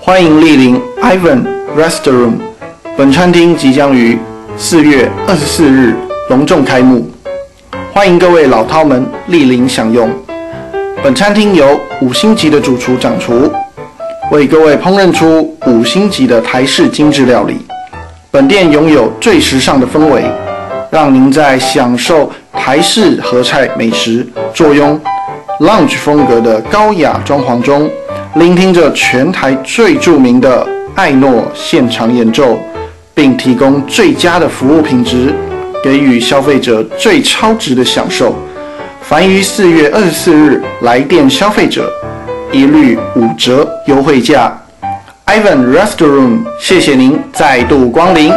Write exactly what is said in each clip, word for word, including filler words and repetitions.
欢迎莅临 Ivan Restaurant， 本餐厅即将于四月二十四日隆重开幕，欢迎各位老饕们莅临享用。本餐厅由五星级的主厨掌厨，为各位烹饪出五星级的台式精致料理。本店拥有最时尚的氛围，让您在享受台式合菜美食，坐拥 lounge 风格的高雅装潢中，聆听着全台最著名的艾诺现场演奏，并提供最佳的服务品质，给予消费者最超值的享受。凡于四月二十四日来店消费者，一律五折优惠价。Ivan Restaurant， 谢谢您再度光临。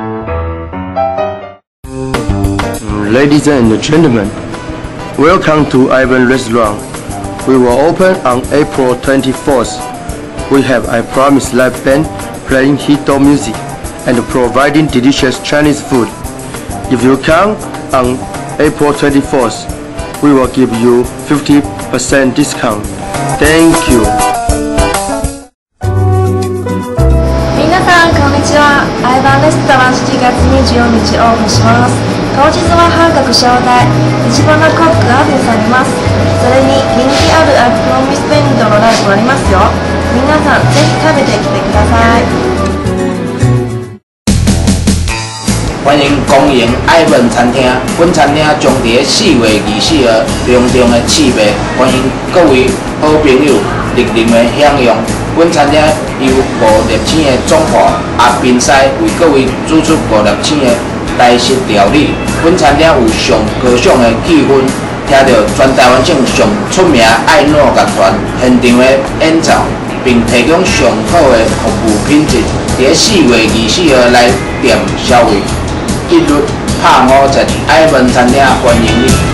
Ladies and gentlemen, welcome to Ivan Restaurant. We will open on April twenty-fourth. We have I Promise live band playing hit music and providing delicious Chinese food. If you come on April twenty-fourth, we will give you fifty percent discount. Thank you. 皆さんこんにちは。アイバンレストランしちがつにじゅうよっかオープンします。当日は半額招待、一番のコックがアビされます。それに人気あるアイプロミスペンドのライブありますよ。皆さんぜひ食べてきてください。 欢迎光临爱文餐厅，本餐厅将在四月二十四号隆重的试卖，欢迎各位好朋友莅临的享用。本餐厅由五粒星的总华阿宾师为各位煮出五粒星的台式料理。本餐厅有上高尚的气氛，听到全台湾省上出名爱诺乐团现场的演奏，并提供上好的服务品质。在四月二十四号来店消费。一律拍五折，爱文餐厅欢迎你。